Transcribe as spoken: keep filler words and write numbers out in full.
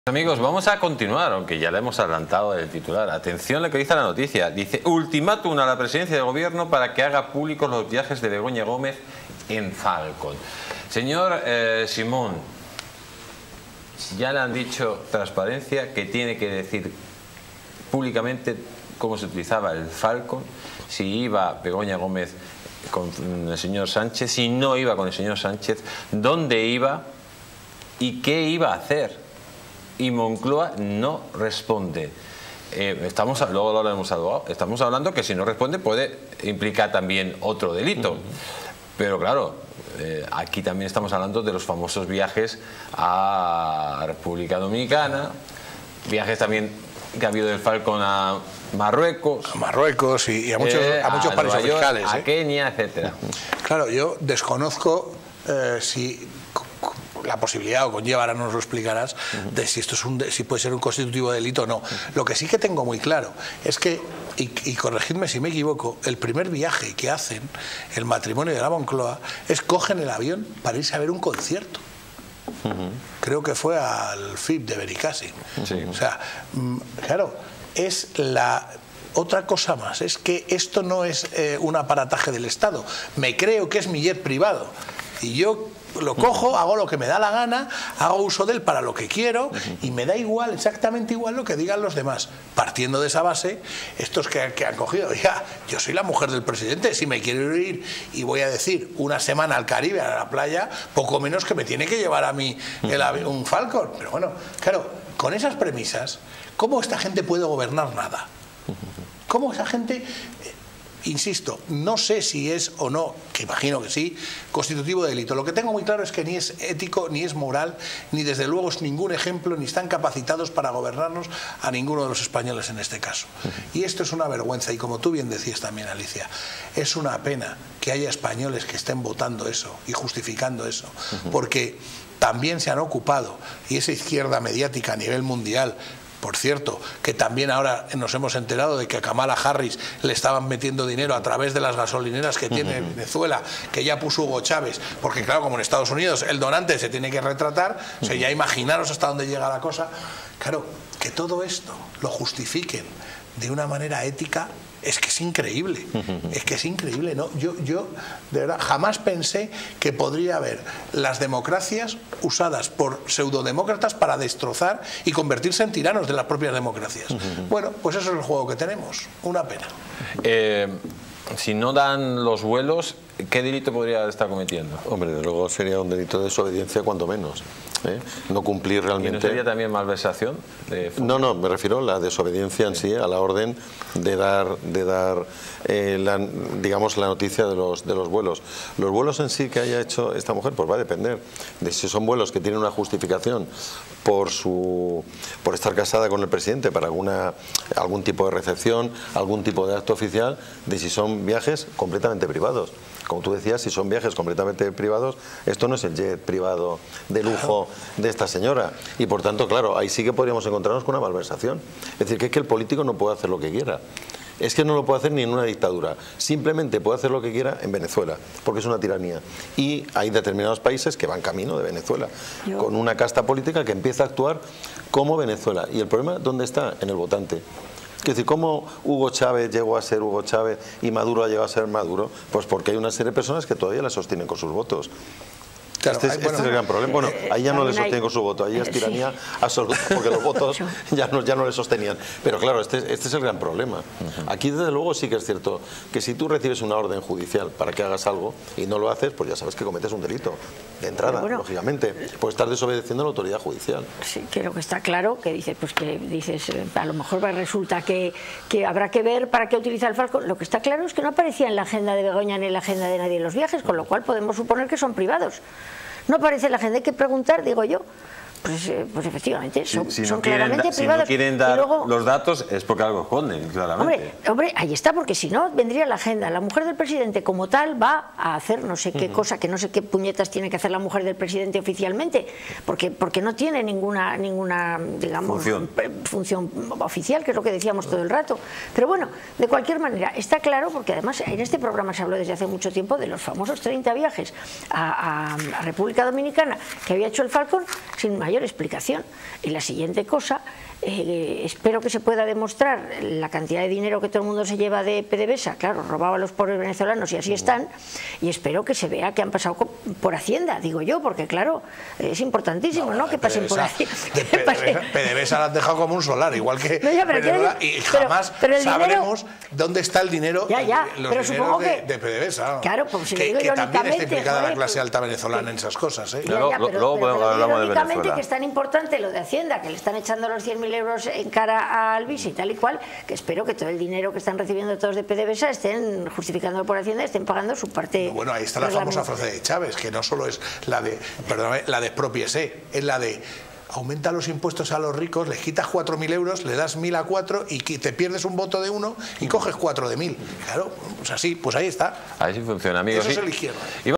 Amigos, vamos a continuar, aunque ya le hemos adelantado el titular. Atención a lo que dice la noticia. Dice, ultimátum a la presidencia del gobierno para que haga públicos los viajes de Begoña Gómez en Falcon. Señor eh, Simón, ya le han dicho transparencia que tiene que decir públicamente cómo se utilizaba el Falcon, si iba Begoña Gómez con el señor Sánchez, si no iba con el señor Sánchez, dónde iba y qué iba a hacer. Y Moncloa no responde. Eh, estamos, luego lo hablamos abogado, estamos hablando que si no responde puede implicar también otro delito. Pero claro, eh, aquí también estamos hablando de los famosos viajes a República Dominicana, viajes también que ha habido del Falcon a Marruecos. A Marruecos y, y a muchos, eh, a muchos a paraísos Nueva York, fiscales. A ¿eh? Kenia, etcétera. Claro, yo desconozco eh, si... la posibilidad, o conlleva, ahora nos lo explicarás, de si esto es un, si puede ser un constitutivo de delito o no. Lo que sí que tengo muy claro es que, y, y corregidme si me equivoco, el primer viaje que hacen, el matrimonio de la Moncloa, es cogen el avión para irse a ver un concierto. Uh-huh. Creo que fue al F I B de Benicàssim. Sí. O sea, claro, es la... Otra cosa más, es que esto no es eh, un aparataje del Estado. Me creo que es mi jet privado. Y yo lo cojo, hago lo que me da la gana, hago uso de él para lo que quiero y me da igual, exactamente igual lo que digan los demás. Partiendo de esa base, estos que, que han cogido, ya, yo soy la mujer del presidente, si me quiero ir y voy a decir una semana al Caribe, a la playa, poco menos que me tiene que llevar a mí el, un Falcon. Pero bueno, claro, con esas premisas, ¿cómo esta gente puede gobernar nada? ¿Cómo esa gente... Insisto, no sé si es o no, que imagino que sí, constitutivo de delito. Lo que tengo muy claro es que ni es ético, ni es moral, ni desde luego es ningún ejemplo, ni están capacitados para gobernarnos a ninguno de los españoles en este caso. Y esto es una vergüenza, y como tú bien decías también, Alicia, es una pena que haya españoles que estén votando eso y justificando eso, porque también se han ocupado, y esa izquierda mediática a nivel mundial, por cierto, que también ahora nos hemos enterado de que a Kamala Harris le estaban metiendo dinero a través de las gasolineras que tiene uh-huh. Venezuela, que ya puso Hugo Chávez, porque claro, como en Estados Unidos el donante se tiene que retratar, uh-huh. O sea, ya imaginaros hasta dónde llega la cosa. Claro, que todo esto lo justifiquen de una manera ética, es que es increíble, es que es increíble, ¿no? Yo, yo de verdad jamás pensé que podría haber las democracias usadas por pseudodemócratas para destrozar y convertirse en tiranos de las propias democracias. Bueno, pues eso es el juego que tenemos, una pena. Eh, si no dan los vuelos, ¿qué delito podría estar cometiendo? Hombre, de luego sería un delito de desobediencia cuanto menos. ¿eh? No cumplir realmente... ¿Y no sería también malversación? De... No, no, me refiero a la desobediencia en sí, a la orden de dar, de dar eh, la, digamos, la noticia de los, de los vuelos. Los vuelos en sí que haya hecho esta mujer, pues va a depender de si son vuelos que tienen una justificación por, su, por estar casada con el presidente para alguna, algún tipo de recepción, algún tipo de acto oficial, de si son viajes completamente privados. Como tú decías, si son viajes completamente privados, esto no es el jet privado de lujo de esta señora. Y por tanto, claro, ahí sí que podríamos encontrarnos con una malversación. Es decir, que es que el político no puede hacer lo que quiera. Es que no lo puede hacer ni en una dictadura. Simplemente puede hacer lo que quiera en Venezuela, porque es una tiranía. Y hay determinados países que van camino de Venezuela, Yo... con una casta política que empieza a actuar como Venezuela. ¿Y el problema dónde está? En el votante. Es decir, ¿cómo Hugo Chávez llegó a ser Hugo Chávez y Maduro ha llegado a ser Maduro? Pues porque hay una serie de personas que todavía la sostienen con sus votos. Claro, este, es, bueno, este es el gran problema. Bueno, ahí ya no le sostienen con su voto, ahí es tiranía sí. absoluta, porque los votos ya no, ya no le sostenían. Pero claro, este, este es el gran problema. Aquí desde luego sí que es cierto que si tú recibes una orden judicial para que hagas algo y no lo haces, pues ya sabes que cometes un delito. De entrada, bueno, lógicamente, pues estar desobedeciendo a la autoridad judicial. Sí, creo que está claro, que dices, pues que dices, a lo mejor resulta que, que habrá que ver para qué utiliza el Falcon. Lo que está claro es que no aparecía en la agenda de Begoña ni en la agenda de nadie los viajes, con lo cual podemos suponer que son privados. No aparece la gente, hay que preguntar, digo yo. Pues, pues efectivamente, son, si, si son no quieren, claramente si privados. no quieren dar luego, los datos es porque algo esconden, claramente. Hombre, hombre, ahí está, porque si no, vendría la agenda. La mujer del presidente como tal va a hacer no sé qué uh-huh. cosa, que no sé qué puñetas tiene que hacer la mujer del presidente oficialmente, porque, porque no tiene ninguna, ninguna digamos, función. función oficial, que es lo que decíamos todo el rato. Pero bueno, de cualquier manera, está claro, porque además en este programa se habló desde hace mucho tiempo de los famosos treinta viajes a, a, a República Dominicana que había hecho el Falcon. sin mayor explicación. Y la siguiente cosa, eh, espero que se pueda demostrar la cantidad de dinero que todo el mundo se lleva de PDVSA, claro, robado a los pobres venezolanos y así están, y espero que se vea que han pasado por Hacienda, digo yo, porque claro, es importantísimo, ¿no? ¿no? Que pasen por ahí. PDVSA la han dejado como un solar, igual que no, ya, Venezuela, y jamás pero, pero sabremos dinero, dónde está el dinero, ya, ya, los pero dineros que, de, de PDVSA. Claro, pues si que, digo que yo también está implicada joder, la clase pues, alta venezolana en esas cosas. ¿eh? Ya, ya, pero, luego pero, pero hablamos de irónicamente que Venezuela. es tan importante lo de Hacienda, que le están echando los cien mil euros en cara a Albizu y tal y cual, que espero que todo el dinero que están recibiendo todos de PDVSA estén justificando por Hacienda, estén pagando su parte. Bueno, ahí está la famosa frase de Chávez, que no solo es la de, perdóname, la de expropiese, es la de aumenta los impuestos a los ricos, les quitas cuatro mil euros, le das mil a cuatro y te pierdes un voto de uno y coges cuatro de mil. Claro, pues así, pues ahí está. Ahí sí funciona, amigos. Eso sí. es el izquierdo.